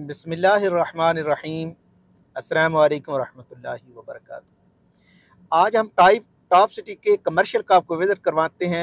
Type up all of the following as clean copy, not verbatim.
बिस्मिल्लाहिर्रहमानिर्रहीम। अस्सलामु अलैकुम रहमतुल्लाहि व बरकातुहू। आज हम टॉप सिटी के कमर्शियल का आपको विज़िट करवाते हैं।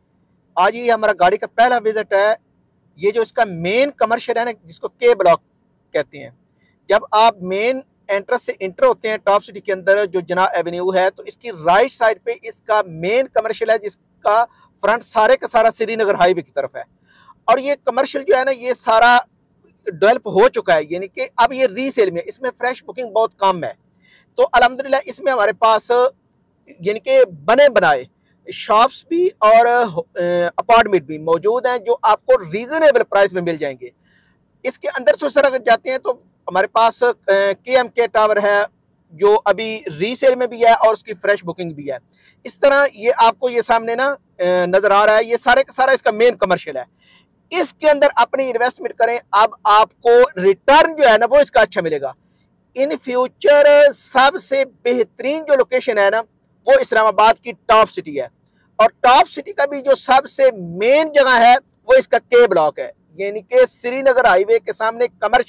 आज ये हमारा गाड़ी का पहला विज़िट है। ये जो इसका मेन कमर्शियल है ना, जिसको के ब्लॉक कहते हैं। जब आप मेन एंट्रेंस से इंटर होते हैं टॉप सिटी के अंदर, जो जना एवेन्यू है, तो इसकी राइट साइड पे इसका मेन कमर्शियल है, जिसका फ्रंट सारे का सारा श्रीनगर हाईवे की तरफ है। और ये कमर्शियल जो है ना, ये सारा डेवलप हो चुका है, यानी कि अब ये रीसेल में, इसमें फ्रेश बुकिंग बहुत कम है। तो अल्हम्दुलिल्लाह इसमें हमारे पास यानी कि बने बनाए शॉप्स भी और अपार्टमेंट भी मौजूद हैं, जो आपको रीजनेबल प्राइस में मिल जाएंगे। इसके अंदर तो सर अगर जाते हैं तो हमारे पास KMK टावर है, जो अभी रीसेल में भी है और उसकी फ्रेश बुकिंग भी है। इस तरह ये आपको ये सामने ना नजर आ रहा है, ये सारे का सारा इसका मेन कमर्शियल है। इसके अंदर अपनी इन्वेस्टमेंट करें, अब आपको रिटर्न जो है ना वो इसका अच्छा मिलेगा। इन फ्यूचर सबसे बेहतरीन जो लोकेशन है ना, वो इस्लामाबाद की टॉप सिटी है। और टॉप सिटी का भी जो सबसे मेन जगह है वो इसका के ब्लॉक है, यानी कि श्रीनगर हाईवे के सामने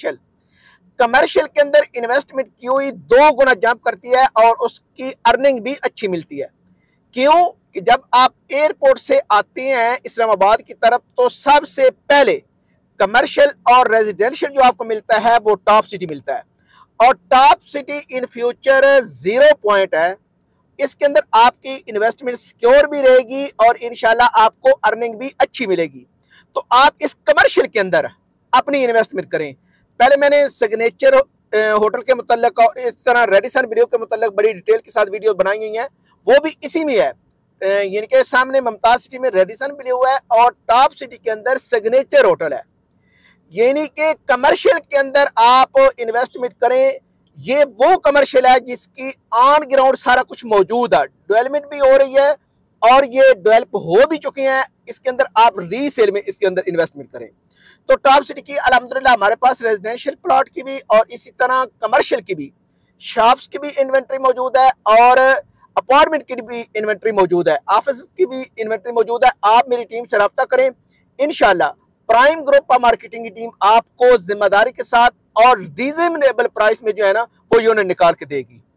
कमर्शियल के अंदर इन्वेस्टमेंट की हुई 2 गुना जंप करती है और उसकी अर्निंग भी अच्छी मिलती है। क्यों कि जब आप एयरपोर्ट से आते हैं इस्लामाबाद की तरफ, तो सबसे पहले कमर्शियल और रेजिडेंशियल जो आपको मिलता है वो टॉप सिटी मिलता है। और top city in future 0 point है। इसके अंदर आपकी इन्वेस्टमेंट सिक्योर भी रहेगी और इंशाल्लाह आपको अर्निंग भी अच्छी मिलेगी। तो आप इस कमर्शियल के अंदर अपनी इन्वेस्टमेंट करें। पहले मैंने सिग्नेचर होटल के मुतल्लिक और इस तरह रेडिसन वीडियो के मुतल्लिक बड़ी डिटेल के साथ वीडियो बनाई हुई है, वो भी इसी में है। यानी कि सामने मुमताज सिटी में रेडिसन भी लिया हुआ है और टॉप सिटी के अंदर सिग्नेचर होटल है। यानी कि कमर्शियल के अंदर आप इन्वेस्टमेंट करें। ये वो कमर्शियल है जिसकी ऑन ग्राउंड सारा कुछ मौजूद है, डेवलपमेंट भी हो रही है और ये डेवलप हो भी चुके हैं। इसके अंदर आप रीसेल में इसके अंदर इन्वेस्टमेंट करें। तो टॉप सिटी की अल्हम्दुलिल्लाह हमारे पास रेजिडेंशियल प्लॉट की भी और इसी तरह कमर्शियल की भी, शॉप्स की भी इन्वेंट्री मौजूद है और अपार्टमेंट की भी इन्वेंट्री मौजूद है, ऑफिस की भी इन्वेंट्री मौजूद है। आप मेरी टीम से रब्ता करें, इंशाल्लाह प्राइम ग्रुप मार्केटिंग की टीम आपको जिम्मेदारी के साथ और रीजनेबल प्राइस में जो है ना वो यूनिट निकाल के देगी।